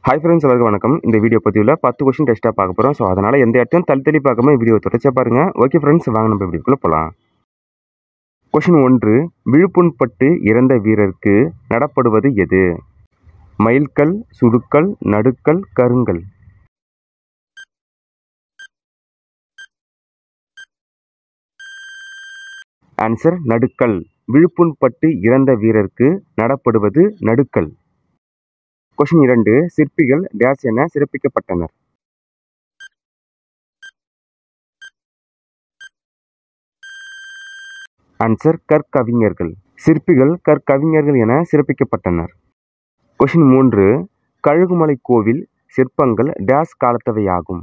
Hi friends, எல்லாருக்கும் வணக்கம். இந்த வீடியோ பதிவில் 10 கொஸ்டின் டெஸ்ட்டாக பார்க்க போகிறோம். ஸோ அதனால் எந்த இடத்தையும் தள்ளி பார்க்காம வீடியோ தொடர்ச்சியாக பாருங்கள். ஓகே ஃப்ரெண்ட்ஸ், வாங்க நம்ம வீடியோக்குள்ளே போகலாம். கொஸ்டின் 1, விழுப்புண்பட்டு இறந்த வீரருக்கு நடப்படுவது எது? மயில்கல், சுடுக்கல், நடுக்கல், கருங்கல். ஆன்சர் நடுக்கல். விழுப்புண்பட்டு இறந்த வீரருக்கு நடப்படுவது நடுக்கல். கொஸ்டின் 2, சிற்பிகள் டேஸ் என சிறப்பிக்கப்பட்டனர்? ஆன்சர் கற்கவிஞர்கள். சிற்பிகள் கற்கவிஞர்கள் என சிறப்பிக்கப்பட்டனர். கொஸ்டின் 3, கழுகுமலை கோவில் சிற்பங்கள் டேஸ் காலத்தவையாகும்?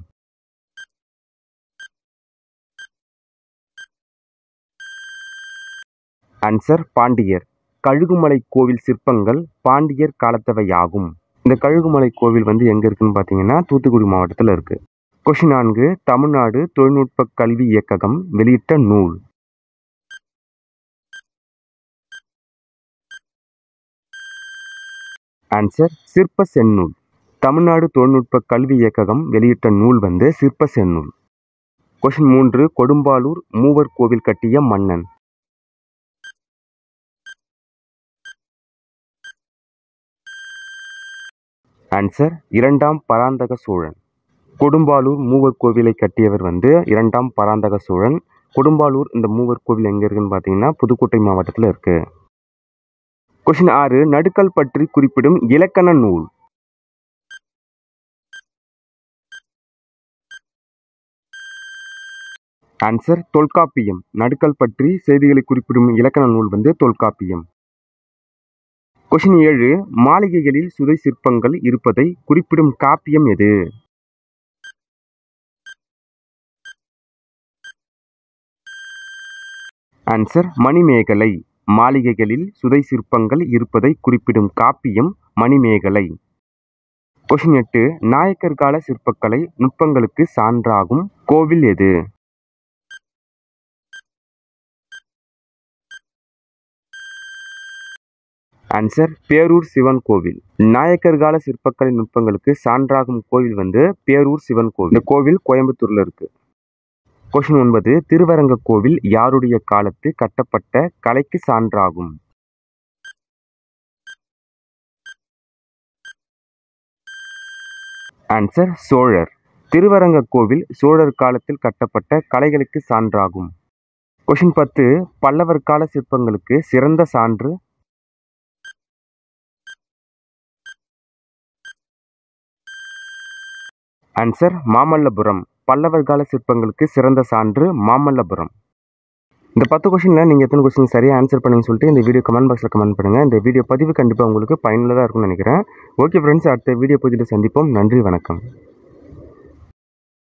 ஆன்சர் பாண்டியர். கழுகுமலை கோவில் சிற்பங்கள் பாண்டியர் காலத்தவையாகும். இந்த கழுகுமலை கோவில் எங்கே இருக்குன்னு பார்த்தீங்கன்னா தூத்துக்குடி மாவட்டத்தில் இருக்கு. கொஸ்டின் 4, தமிழ்நாடு தொழில்நுட்ப கல்வி இயக்ககம் வெளியிட்ட நூல்? ஆன்சர் சிற்ப செந்நூல். தமிழ்நாடு தொழில்நுட்ப கல்வி இயக்ககம் வெளியிட்ட நூல் சிற்ப செந்நூல். கொஸ்டின் 3, கொடும்பாளூர் மூவர் கோவில் கட்டிய மன்னன்? ஆன்சர் 2ஆம் பராந்தக சோழன். கொடும்பாளூர் மூவர் கோவிலை கட்டியவர் 2ஆம் பராந்தக சோழன். கொடும்பாளூர் இந்த மூவர் கோவில் எங்கே இருக்குன்னு பார்த்தீங்கன்னா புதுக்கோட்டை மாவட்டத்தில் இருக்கு. கொஸ்டின் 6, நடுக்கல் பற்றி குறிப்பிடும் இலக்கண நூல்? ஆன்சர் தொல்காப்பியம். நடுக்கல் பற்றி செய்திகளை குறிப்பிடும் இலக்கண நூல் தொல்காப்பியம். கொஸ்டின் 7, மாளிகைகளில் சுதை சிற்பங்கள் இருப்பதை குறிப்பிடும் காப்பியம் எது? ஆன்சர் மணிமேகலை. மாளிகைகளில் சுதை சிற்பங்கள் இருப்பதை குறிப்பிடும் காப்பியம் மணிமேகலை. கொஸ்டின் 8, நாயக்கர் கால சிற்பக்கலை நுட்பங்களுக்கு சான்றாகும் கோவில் எது? ஆன்சர் பேரூர் சிவன் கோவில். நாயக்கர் கால சிற்பக்கலை நுட்பங்களுக்கு சான்றாகும் கோவில் பேரூர் சிவன் கோவில். இந்த கோவில் கோயம்புத்தூர்ல இருக்கு. கொஸ்டின் 9, திருவரங்க கோவில் யாருடைய காலத்து கட்டப்பட்ட கலைக்கு சான்றாகும்? ஆன்சர் சோழர். திருவரங்க கோவில் சோழர் காலத்தில் கட்டப்பட்ட கலைகளுக்கு சான்றாகும். கொஸ்டின் 10, பல்லவர் கால சிற்பங்களுக்கு சிறந்த சான்று? ஆன்சர் மாமல்லபுரம். பல்லவர் கால சிற்பங்களுக்கு சிறந்த சான்று மாமல்லபுரம். இந்த 10 கொஸ்டினில் நீங்கள் எத்தனை கொஸ்டின் சரியாக ஆன்சர் பண்ணுங்க சொல்லிட்டு இந்த வீடியோ கமெண்ட் பாக்ஸில் கமெண்ட் பண்ணுங்கள். இந்த வீடியோ பதிவு கண்டிப்பாக உங்களுக்கு பயனுள்ளதாக இருக்கும்னு நினைக்கிறேன். ஓகே ஃப்ரெண்ட்ஸ், அடுத்த வீடியோ பதிவில் சந்திப்போம். நன்றி, வணக்கம்.